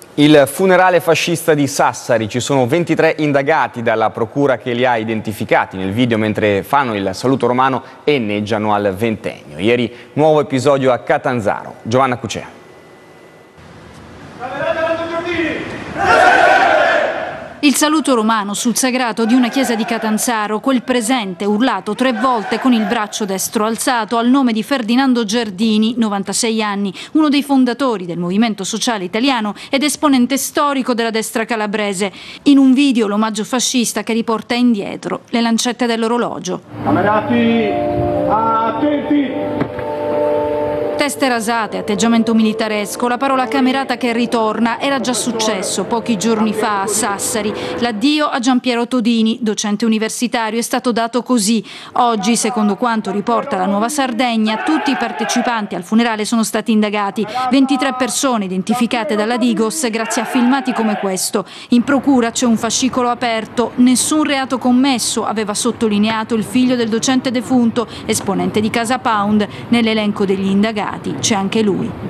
Il funerale fascista di Sassari, ci sono 23 indagati dalla procura che li ha identificati nel video mentre fanno il saluto romano e inneggiano al ventennio. Ieri nuovo episodio a Catanzaro. Giovanna Cucea. Il saluto romano sul sagrato di una chiesa di Catanzaro, quel presente urlato 3 volte con il braccio destro alzato al nome di Ferdinando Giardini, 96 anni, uno dei fondatori del Movimento Sociale Italiano ed esponente storico della destra calabrese. In un video l'omaggio fascista che riporta indietro le lancette dell'orologio. Camerati, attenti! Teste rasate, atteggiamento militaresco, la parola camerata che ritorna, era già successo pochi giorni fa a Sassari. L'addio a Giampiero Todini, docente universitario, è stato dato così. Oggi, secondo quanto riporta la Nuova Sardegna, tutti i partecipanti al funerale sono stati indagati. 23 persone identificate dalla Digos grazie a filmati come questo. In procura c'è un fascicolo aperto, nessun reato commesso, aveva sottolineato il figlio del docente defunto, esponente di Casa Pound. Nell'elenco degli indagati c'è anche lui.